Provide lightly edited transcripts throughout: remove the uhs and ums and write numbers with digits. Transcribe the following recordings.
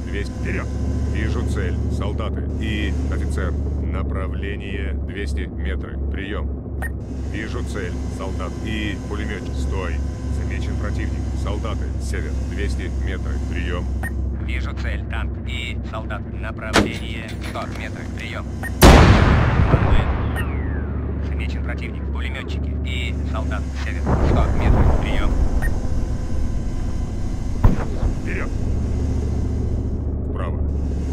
200. Вперед! Вижу цель. Солдаты и офицер. Направление 200 метров. Прием. Вижу цель. Солдат и пулеметчик. Стой. Замечен противник. Солдаты. Север. 200 метров. Прием. Вижу цель. Танк и солдат. Направление 100 метров. Прием. Замечен противник. Пулеметчики и солдат. Север. 100 метров. Прием. Вперед! Вправо.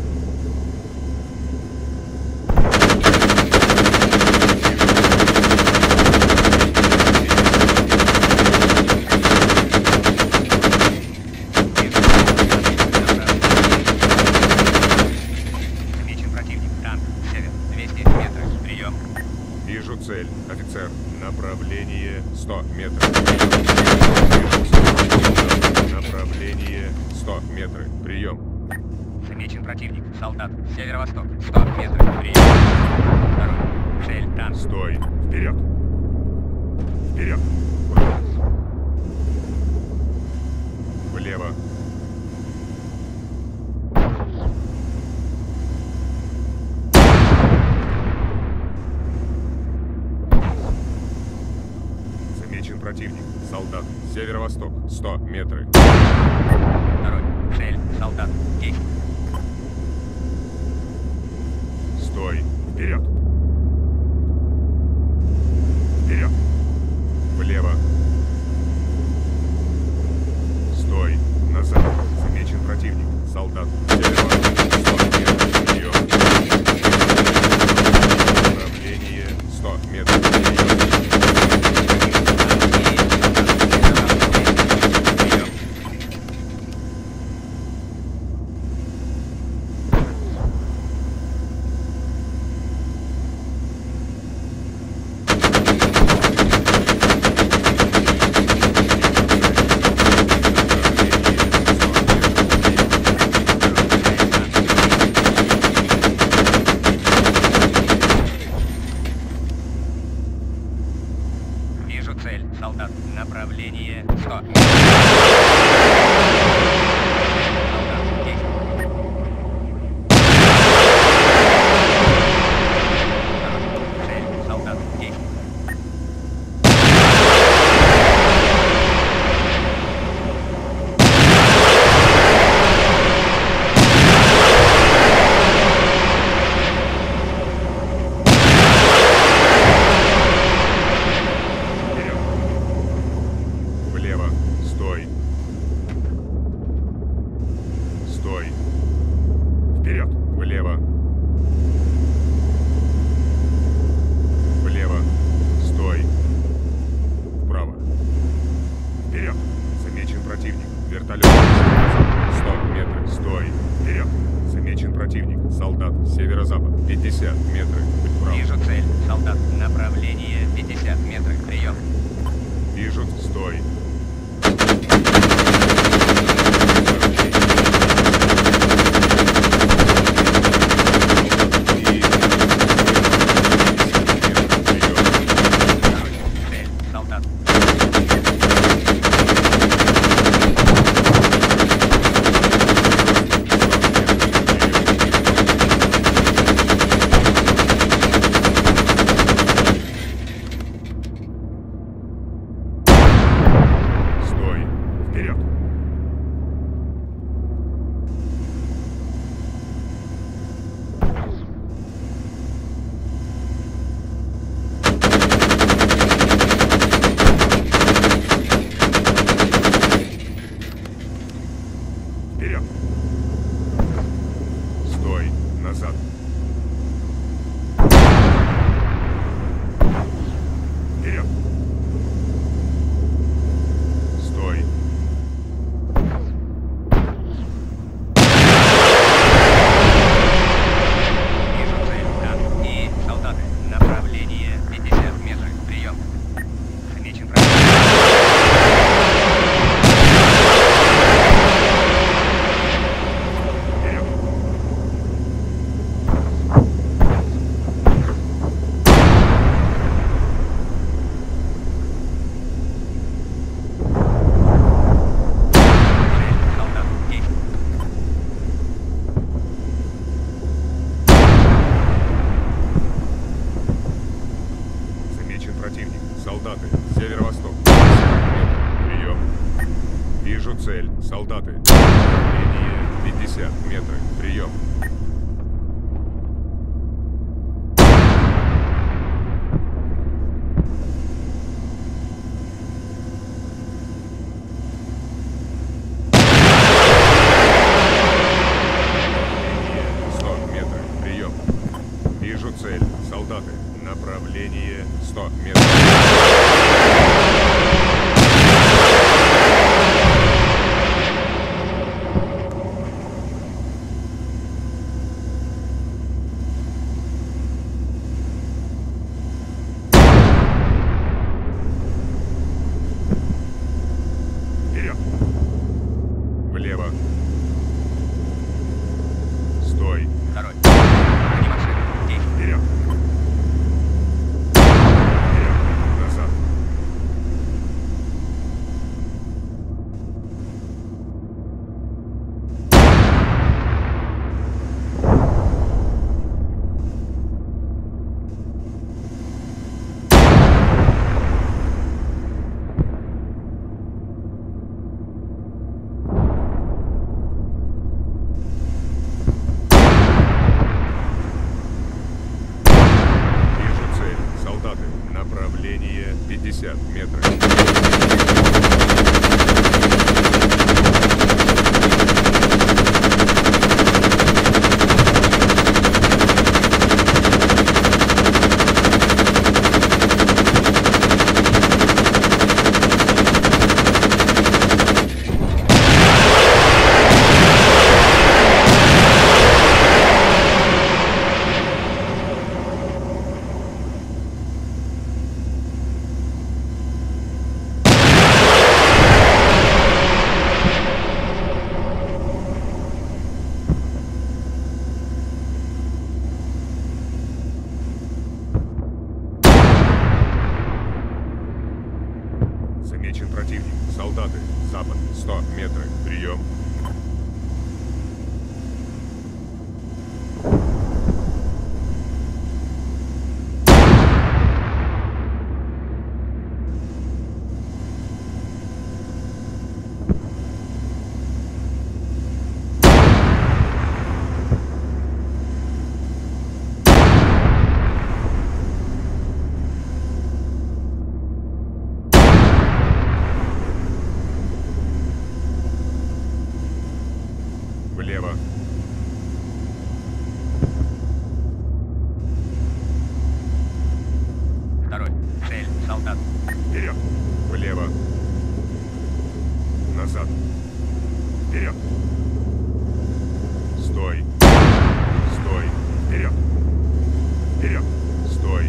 Замечен противник. Танк. Север. 200 метров. Прием. Вижу цель. Офицер. Направление 100 метров. Направление 100 метров. Прием. Замечен противник. Солдат. Северо-восток. 100 метров. Прием. Второй. Цель. Танк. Стой. Вперед. Вперед. Влево. Замечен противник. Солдат. Северо-восток. 100 метров. Второй. Цель. Солдат. Действуй. Стой. Вперед. Вперед. Влево. Стой. Назад. Замечен противник. Солдат. Северо-восток. 100 метров. Прием. Направление 100 метров. Прием. Вижу цель. Солдат. Направление 100. Солдат. Действуй. Цель. Солдат. Действуй. Вперед. Влево. Стой. Стой. Вперед. Влево. Влево. Стой. Вправо. Вперед. Замечен противник. Вертолет. 100 метров. Стой. Вперед. Замечен противник. Солдат. Северо-запад. 50 метров. Вправо. Вижу цель. Солдат. Направление 50 метров. Прием. Вижу. Стой. Цель. Солдат. Стой. Вперед. Вперед. Стой. Назад. Вперед. Стой. Вижу цель. Танк и солдаты. Направление 50 метров. Прием. Замечен противник. Вперед. солдаты. Направление 50 метров. Прием. Вижу цель. Солдаты. Направление 100 метров. Вперед. Влево. Стой. Второй. Брони машины. Здесь. Вперед. Назад. Вижу цель. Солдаты. Направление 50 метров. Замечен противник. Солдаты. Запад. 100 метров. Прием. Влево. Второй. Цель. Солдат. Вперед. Влево. Назад. Вперед. Стой. Стой. Вперед. Вперед. Стой.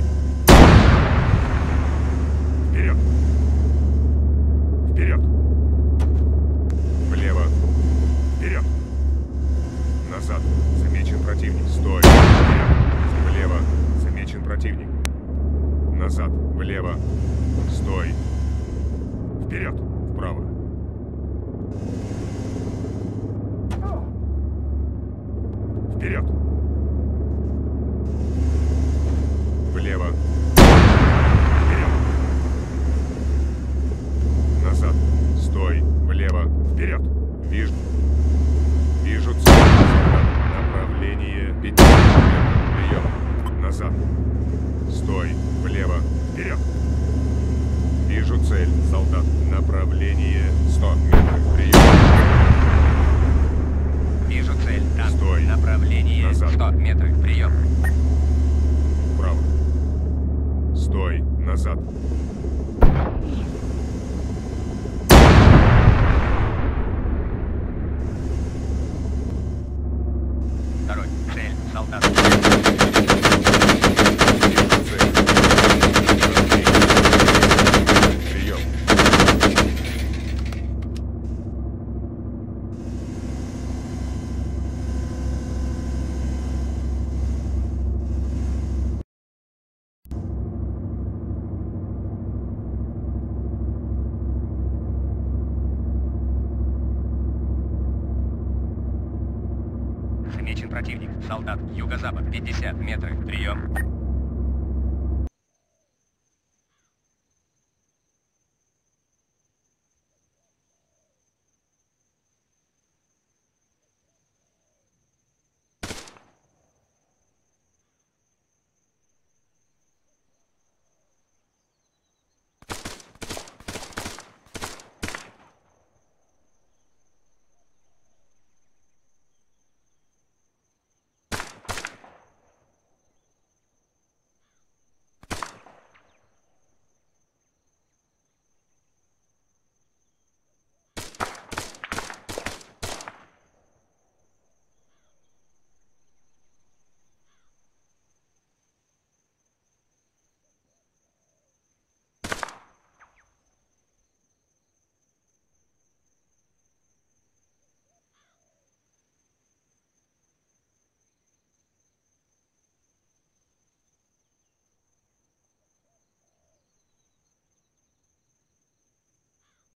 Вперед. Вперед. Влево. Вперед. Назад. Замечен противник. Стой. Вперед. Влево. Замечен противник. Назад. Влево. Стой. Вперед. Вправо. Вперед. Влево. Вперед. Назад. Стой. Влево. Вперед. Вижу. Вижу цель. Направление 50 метров. Прием. Назад. Стой. Влево. Вперед. Вижу цель. Солдат. Направление 100 метров. Прием. Вижу цель. Танк. Стой. Направление Назад. 100 метров. Прием. Вправо. Стой. Назад. Второй. Цель. Солдат. Вижу цель. Прием. Замечен противник. Солдат. Юго-запад. 50 метров. Прием.